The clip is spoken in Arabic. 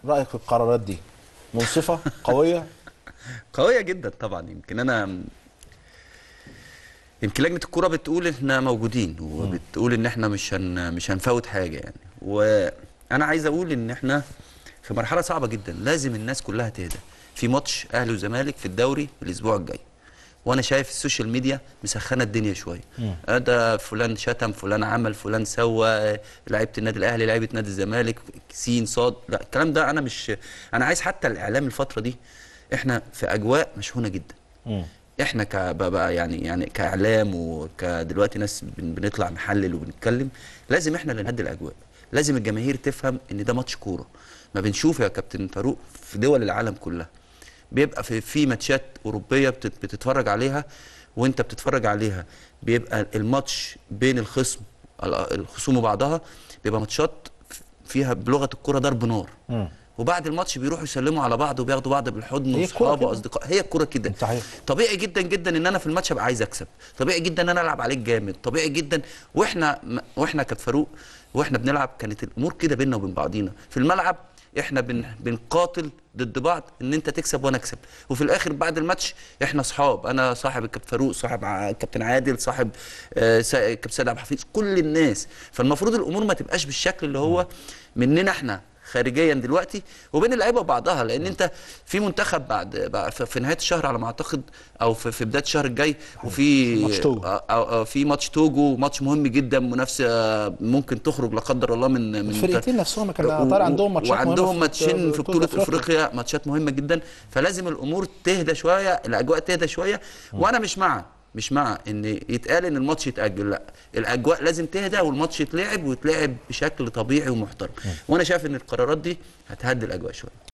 رايك في القرارات دي؟ منصفه؟ قويه؟ قويه جدا طبعا. يمكن لجنه الكوره بتقول احنا موجودين، وبتقول ان احنا مش هنفوت حاجه يعني. وانا عايز اقول ان احنا في مرحله صعبه جدا، لازم الناس كلها تهدى. في ماتش اهلي وزمالك في الدوري الاسبوع الجاي، وانا شايف السوشيال ميديا مسخنه الدنيا شويه. ده فلان شتم، فلان عمل، فلان سوى، لعيبه النادي الاهلي، لعيبه نادي الزمالك، سين صاد. لا الكلام ده انا مش، انا عايز حتى الاعلام الفتره دي، احنا في اجواء مشحونه جدا. احنا بقى يعني كاعلام وكدلوقتي ناس بنطلع نحلل وبنتكلم، لازم احنا اللي نهدي الاجواء. لازم الجماهير تفهم ان ده ماتش كوره. ما بنشوف يا كابتن فاروق في دول العالم كلها بيبقى في ماتشات اوروبيه بتتفرج عليها، وانت بتتفرج عليها بيبقى الماتش بين الخصوم وبعضها بيبقى ماتشات فيها بلغه الكوره ضرب نار. وبعد الماتش بيروحوا يسلموا على بعض وبياخدوا بعض بالحضن هي الكوره واصحاب كده. واصدقاء. هي الكوره كده. صحيح. طبيعي جدا جدا ان انا في الماتش ابقى عايز اكسب، طبيعي جدا ان انا العب عليك جامد، طبيعي جدا. واحنا كابتن فاروق واحنا بنلعب كانت الامور كده بيننا وبين بعضينا في الملعب. احنا بنقاتل ضد بعض ان انت تكسب وانا اكسب، وفي الاخر بعد الماتش احنا اصحاب. انا صاحب الكابتن فاروق، صاحب كابتن عادل، صاحب كابتن سيد عبد الحفيظ، كل الناس. فالمفروض الامور ما تبقاش بالشكل اللي هو مننا احنا خارجيا دلوقتي وبين اللعيبه وبعضها. لان انت في منتخب بعد في نهايه الشهر على ما اعتقد، او في بدايه الشهر الجاي، وفي ماتش توجو. في ماتش توجو، ماتش مهم جدا، منافسه ممكن تخرج لا قدر الله من الفرقتين نفسهم كان طالع عندهم ماتشات مهمه وعندهم ماتشين في بطوله افريقيا. افريقيا، ماتشات مهمه جدا. فلازم الامور تهدى شويه، الاجواء تهدى شويه. وانا مش مع ان يتقال ان الماتش يتاجل، لا، الاجواء لازم تهدى والماتش يتلعب ويتلعب بشكل طبيعي ومحترم. وانا شايف ان القرارات دي هتهدي الاجواء شويه.